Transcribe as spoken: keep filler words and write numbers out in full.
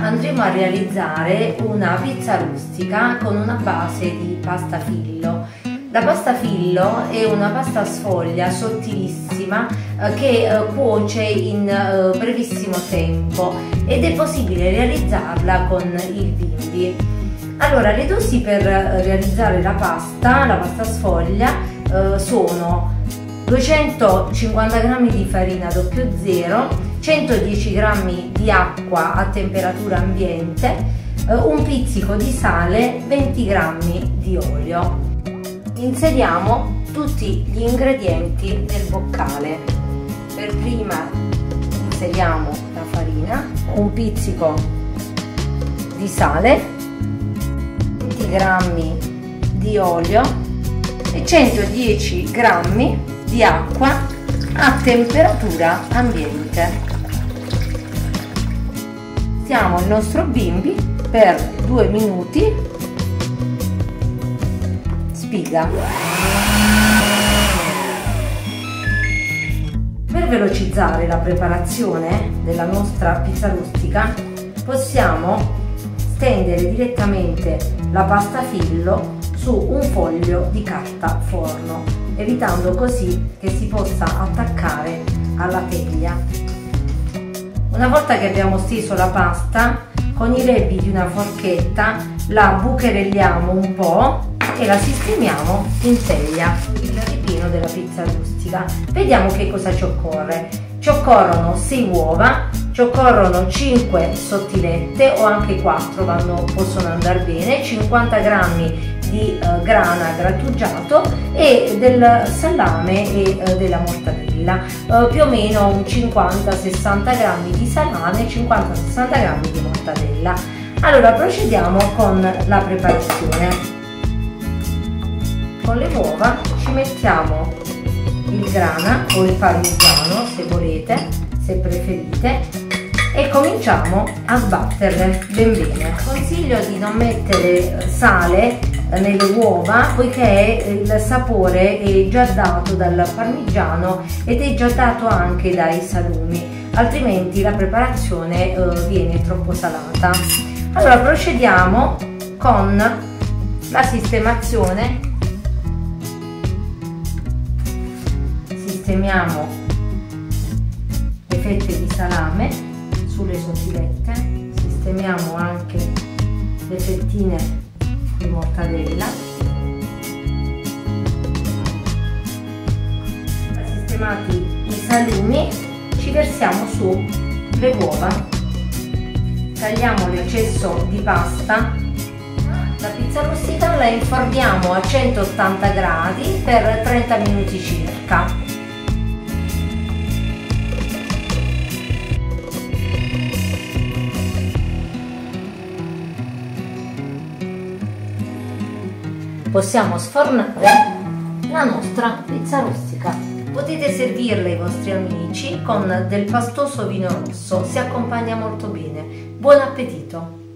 andremo a realizzare una pizza rustica con una base di pasta fillo. La pasta fillo è una pasta sfoglia sottilissima eh, che eh, cuoce in eh, brevissimo tempo ed è possibile realizzarla con il bimbi. Allora, le dosi per realizzare la pasta, la pasta sfoglia, eh, sono duecentocinquanta grammi di farina zero zero, centodieci grammi di acqua a temperatura ambiente, eh, un pizzico di sale, venti grammi di olio. Inseriamo tutti gli ingredienti nel boccale. Per prima inseriamo la farina, un pizzico di sale, venti grammi di olio e centodieci grammi di acqua a temperatura ambiente. Mettiamo il nostro bimbi per due minuti. Spiga. Per velocizzare la preparazione della nostra pizza rustica possiamo stendere direttamente la pasta fillo su un foglio di carta forno, evitando così che si possa attaccare alla teglia. Una volta che abbiamo steso la pasta, con i rebbi di una forchetta la bucherelliamo un po' e la sistemiamo in teglia, il ripieno della pizza rustica. Vediamo che cosa ci occorre. Ci occorrono sei uova, ci occorrono cinque sottilette o anche quattro, vanno, possono andare bene, cinquanta grammi di eh, grana grattugiato e del salame e eh, della mortadella, eh, più o meno un cinquanta sessanta grammi di salame e cinquanta sessanta grammi di mortadella. Allora procediamo con la preparazione. Con le uova ci mettiamo il grana o il parmigiano, se volete, se preferite, e cominciamo a sbatterle ben bene. Consiglio di non mettere sale nelle uova poiché il sapore è già dato dal parmigiano ed è già dato anche dai salumi, altrimenti la preparazione eh, viene troppo salata. Allora procediamo con la sistemazione. Sistemiamo le fette di salame sulle sottilette, sistemiamo anche le fettine di mortadella, sistemati i salumi ci versiamo su le uova, tagliamo l'eccesso di pasta. La pizza rustica la inforniamo a centottanta gradi per trenta minuti circa. Possiamo sfornare la nostra pizza rustica. Potete servirla ai vostri amici con del pastoso vino rosso, si accompagna molto bene. Buon appetito!